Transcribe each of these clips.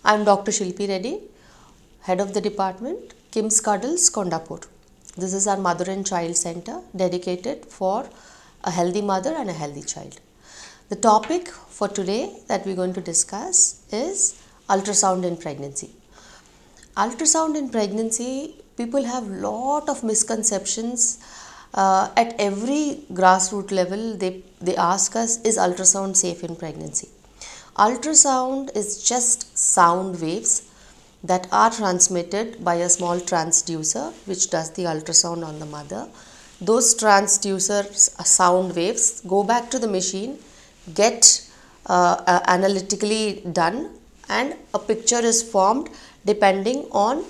I am Dr. Shilpi Reddy, Head of the Department, KIMS Cuddles, Kondapur. This is our Mother and Child Center dedicated for a healthy mother and a healthy child. The topic for today that we are going to discuss is ultrasound in pregnancy. Ultrasound in pregnancy, people have lot of misconceptions. At every grassroots level, they ask us, is ultrasound safe in pregnancy? Ultrasound is just sound waves that are transmitted by a small transducer which does the ultrasound on the mother. Those transducers sound waves go back to the machine, get analytically done, and a picture is formed depending on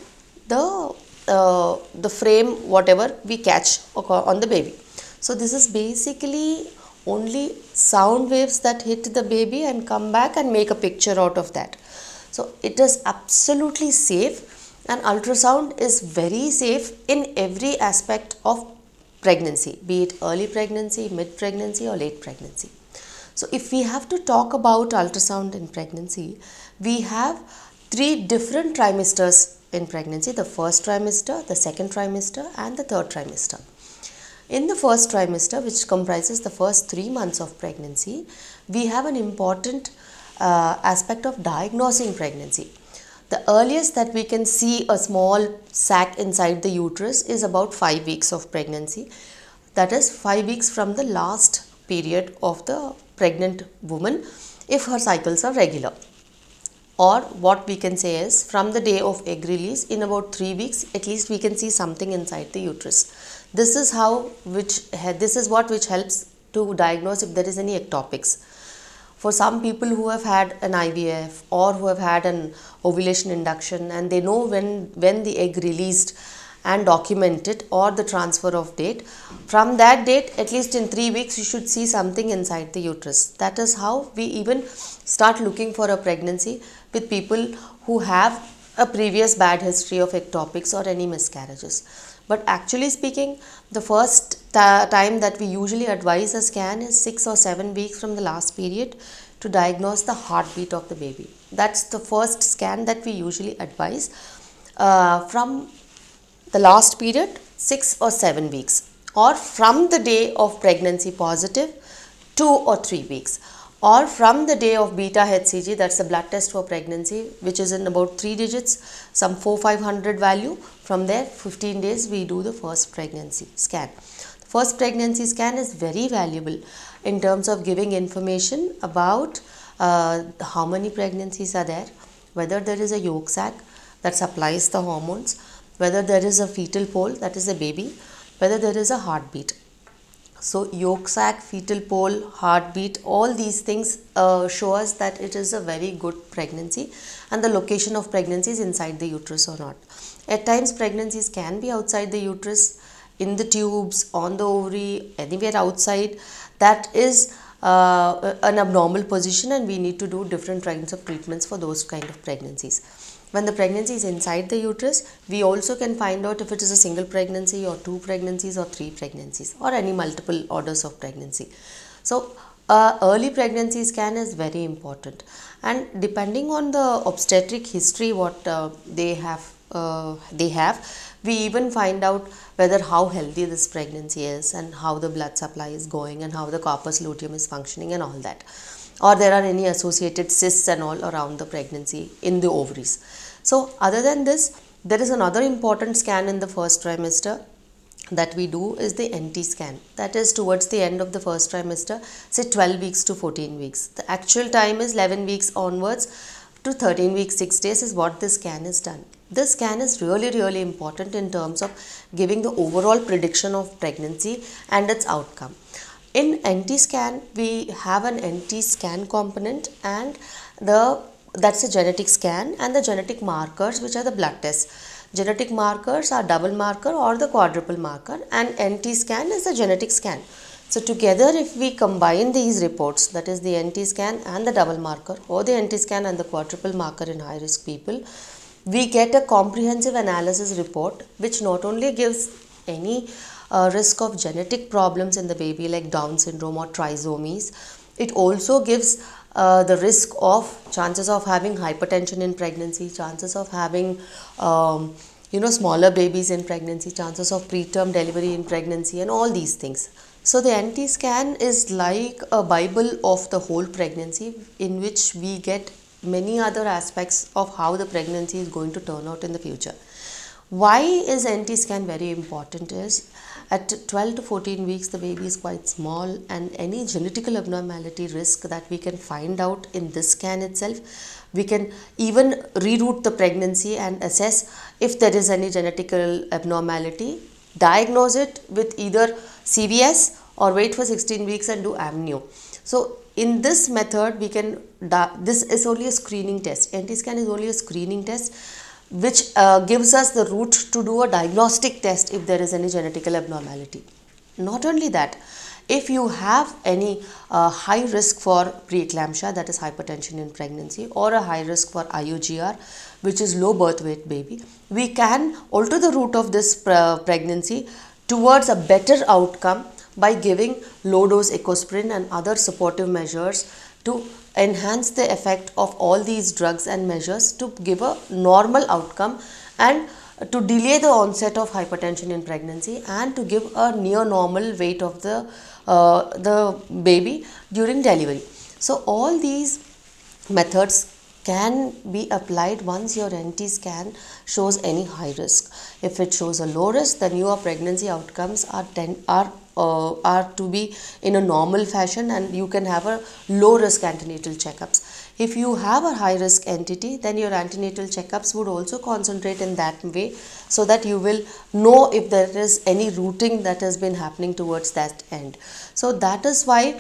the frame whatever we catch on the baby. So this is basically only sound waves that hit the baby and come back and make a picture out of that. So it is absolutely safe, and ultrasound is very safe in every aspect of pregnancy, be it early pregnancy, mid pregnancy or late pregnancy. So if we have to talk about ultrasound in pregnancy, we have 3 different trimesters in pregnancy: the first trimester, the second trimester and the third trimester. In the first trimester, which comprises the first 3 months of pregnancy, we have an important aspect of diagnosing pregnancy. The earliest that we can see a small sac inside the uterus is about 5 weeks of pregnancy. That is 5 weeks from the last period of the pregnant woman if her cycles are regular. Or what we can say is, from the day of egg release, in about 3 weeks at least we can see something inside the uterus. This is what helps to diagnose if there is any ectopics. For some people who have had an IVF or who have had an ovulation induction, and they know when the egg released and document it, or the transfer of date, from that date at least in 3 weeks you should see something inside the uterus. That is how we even start looking for a pregnancy with people who have a previous bad history of ectopics or any miscarriages. But actually speaking, the first time that we usually advise a scan is 6 or 7 weeks from the last period to diagnose the heartbeat of the baby. That's the first scan that we usually advise from the last period, 6 or 7 weeks, or from the day of pregnancy positive, 2 or 3 weeks, or from the day of beta HCG, that's the blood test for pregnancy, which is in about 3 digits, some 400-500 value. From there, 15 days we do the first pregnancy scan. The first pregnancy scan is very valuable in terms of giving information about how many pregnancies are there, whether there is a yolk sac that supplies the hormones, whether there is a fetal pole, that is a baby, whether there is a heartbeat. So yolk sac, fetal pole, heartbeat, all these things show us that it is a very good pregnancy and the location of pregnancy is inside the uterus or not. At times pregnancies can be outside the uterus, in the tubes, on the ovary, anywhere outside. That is an abnormal position, and we need to do different kinds of treatments for those kind of pregnancies. When the pregnancy is inside the uterus, we also can find out if it is a single pregnancy or 2 pregnancies or 3 pregnancies or any multiple orders of pregnancy. So early pregnancy scan is very important, and depending on the obstetric history what they have, we even find out whether how healthy this pregnancy is and how the blood supply is going and how the corpus luteum is functioning and all that, or there are any associated cysts and all around the pregnancy in the ovaries. So other than this, there is another important scan in the first trimester that we do is the NT scan. That is towards the end of the first trimester, say 12 weeks to 14 weeks. The actual time is 11 weeks onwards to 13 weeks 6 days is what this scan is done. This scan is really important in terms of giving the overall prediction of pregnancy and its outcome. In NT scan, we have an NT scan component, and that's a genetic scan, and the genetic markers, which are the blood tests. Genetic markers are double marker or the quadruple marker, and NT scan is a genetic scan. So together, if we combine these reports, that is the NT scan and the double marker, or the NT scan and the quadruple marker in high risk people, we get a comprehensive analysis report which not only gives any risk of genetic problems in the baby like Down syndrome or trisomies, it also gives the risk of chances of having hypertension in pregnancy, chances of having smaller babies in pregnancy, chances of preterm delivery in pregnancy, and all these things. So the NT scan is like a bible of the whole pregnancy, in which we get many other aspects of how the pregnancy is going to turn out in the future. Why is NT scan very important is, at 12 to 14 weeks the baby is quite small, and any genetical abnormality risk that we can find out in this scan itself, we can even reroute the pregnancy and assess if there is any genetical abnormality, diagnose it with either CVS or wait for 16 weeks and do amnio. So in this method we can, this is only a screening test. NT scan is only a screening test which gives us the route to do a diagnostic test if there is any genetical abnormality. Not only that, if you have any high risk for preeclampsia, that is hypertension in pregnancy, or a high risk for IUGR, which is low birth weight baby, we can alter the route of this pregnancy towards a better outcome by giving low dose ecosprin and other supportive measures to enhance the effect of all these drugs and measures to give a normal outcome and to delay the onset of hypertension in pregnancy and to give a near normal weight of the baby during delivery. So all these methods can be applied once your NT scan shows any high risk. If it shows a low risk, then your pregnancy outcomes are to be in a normal fashion, and you can have a low risk antenatal checkups. If you have a high risk entity, then your antenatal checkups would also concentrate in that way, so that you will know if there is any routing that has been happening towards that end. So that is why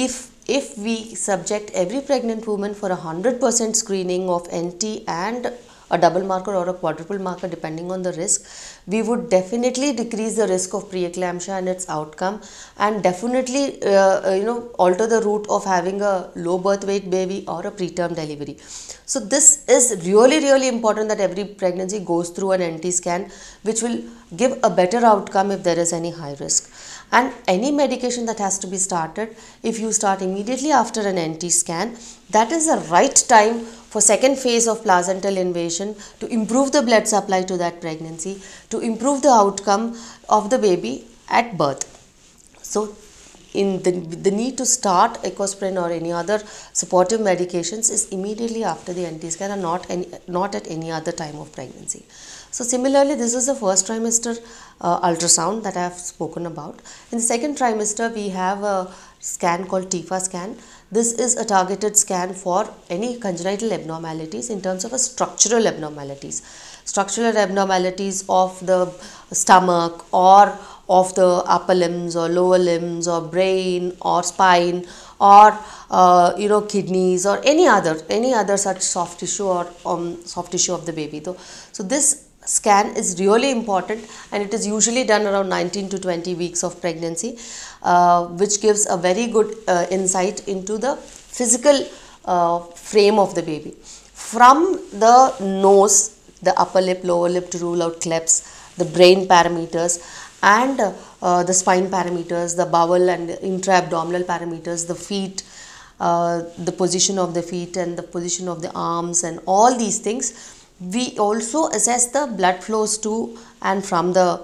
if we subject every pregnant woman for 100% screening of NT and a double marker or a quadruple marker depending on the risk, we would definitely decrease the risk of preeclampsia and its outcome, and definitely alter the route of having a low birth weight baby or a preterm delivery. So this is really important, that every pregnancy goes through an NT scan, which will give a better outcome if there is any high risk. And any medication that has to be started, if you start immediately after an NT scan, that is the right time for second phase of placental invasion to improve the blood supply to that pregnancy, to improve the outcome of the baby at birth. So in the need to start ecosprin or any other supportive medications is immediately after the NT scan and not at any other time of pregnancy. So similarly, this is the first trimester ultrasound that I have spoken about. In the second trimester, we have a scan called TIFA scan. This is a targeted scan for any congenital abnormalities in terms of a structural abnormalities. Structural abnormalities of the stomach or of the upper limbs or lower limbs or brain or spine or kidneys or any other such soft tissue or soft tissue of the baby. So this scan is really important, and it is usually done around 19 to 20 weeks of pregnancy, which gives a very good insight into the physical frame of the baby. From the nose, the upper lip, lower lip, to rule out clefts, the brain parameters and the spine parameters, the bowel and intra-abdominal parameters, the feet, the position of the feet and the position of the arms and all these things. We also assess the blood flows to and from the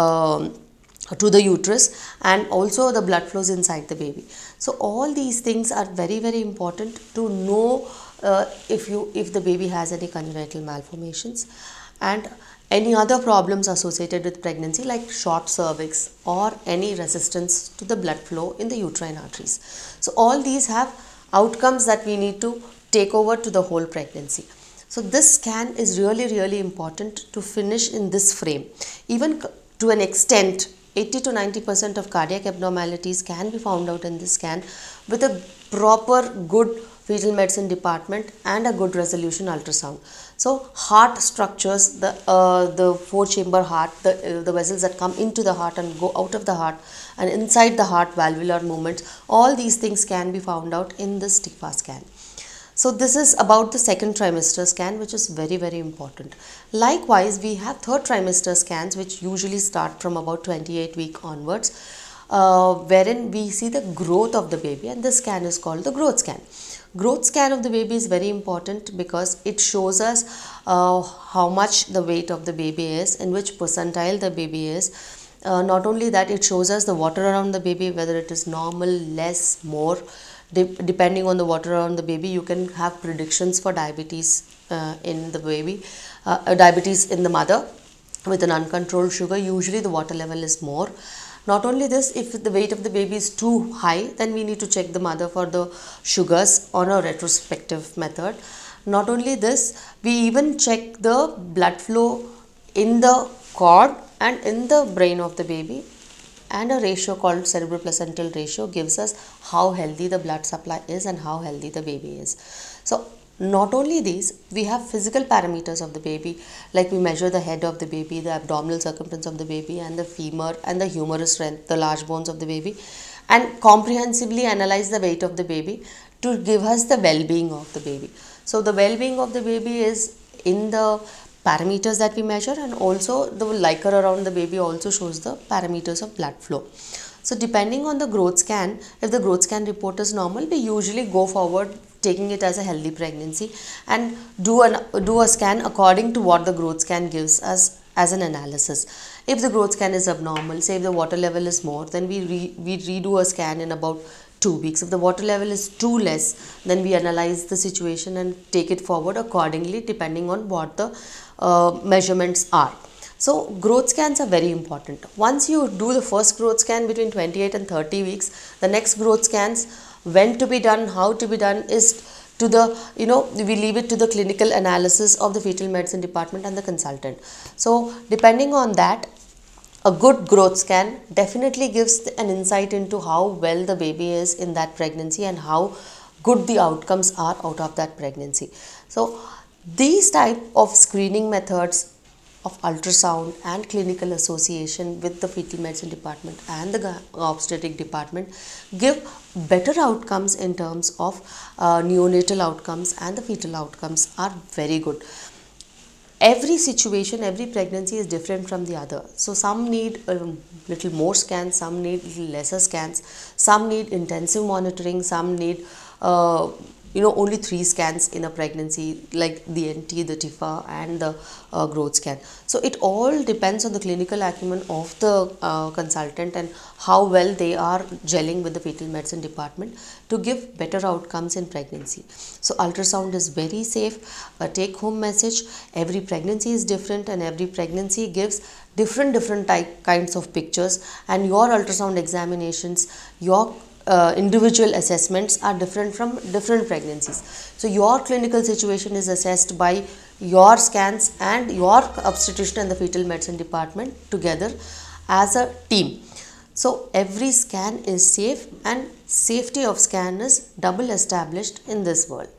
to the uterus, and also the blood flows inside the baby. So all these things are very important to know if the baby has any congenital malformations and any other problems associated with pregnancy, like short cervix or any resistance to the blood flow in the uterine arteries. So all these have outcomes that we need to take over to the whole pregnancy. So this scan is really important to finish in this frame. Even to an extent, 80 to 90% of cardiac abnormalities can be found out in this scan with a proper good fetal medicine department and a good resolution ultrasound. So heart structures, the 4-chamber heart, the vessels that come into the heart and go out of the heart, and inside the heart valvular movements, all these things can be found out in this TIFA scan. So this is about the second trimester scan, which is very important. Likewise, we have third trimester scans, which usually start from about 28 week onwards. wherein we see the growth of the baby, and this scan is called the growth scan. Growth scan of the baby is very important because it shows us how much the weight of the baby is, in which percentile the baby is. Not only that, it shows us the water around the baby, whether it is normal, less, more. Depending on the water around the baby, you can have predictions for diabetes in the baby, diabetes in the mother. With an uncontrolled sugar, usually the water level is more. Not only this, if the weight of the baby is too high, then we need to check the mother for the sugars on a retrospective method. Not only this, we even check the blood flow in the cord and in the brain of the baby, and a ratio called cerebroplacental ratio gives us how healthy the blood supply is and how healthy the baby is. So not only these, we have physical parameters of the baby, like we measure the head of the baby, the abdominal circumference of the baby, and the femur and the humerus strength, the large bones of the baby, and comprehensively analyze the weight of the baby to give us the well-being of the baby. So the well-being of the baby is in the parameters that we measure, and also the liquor around the baby also shows the parameters of blood flow. So depending on the growth scan, if the growth scan report is normal, we usually go forward taking it as a healthy pregnancy and do a scan according to what the growth scan gives us as an analysis. If the growth scan is abnormal, say if the water level is more, then we redo a scan in about 2 weeks. If the water level is too less, then we analyze the situation and take it forward accordingly depending on what the measurements are. So growth scans are very important. Once you do the first growth scan between 28 and 30 weeks, the next growth scans, when to be done, how to be done, is to the, we leave it to the clinical analysis of the fetal medicine department and the consultant. So depending on that, a good growth scan definitely gives an insight into how well the baby is in that pregnancy and how good the outcomes are out of that pregnancy. So these type of screening methods of ultrasound and clinical association with the fetal medicine department and the obstetric department give better outcomes in terms of neonatal outcomes, and the fetal outcomes are very good. Every situation, every pregnancy is different from the other. So some need a little more scans, some need little lesser scans, some need intensive monitoring, some need only 3 scans in a pregnancy, like the NT, the TIFA, and the growth scan. So it all depends on the clinical acumen of the consultant and how well they are gelling with the fetal medicine department to give better outcomes in pregnancy. So ultrasound is very safe. A take home message: every pregnancy is different and every pregnancy gives different kinds of pictures, and your ultrasound examinations, your individual assessments are different from different pregnancies. So your clinical situation is assessed by your scans and your obstetrician and the fetal medicine department together as a team. So every scan is safe, and safety of scan is double established in this world.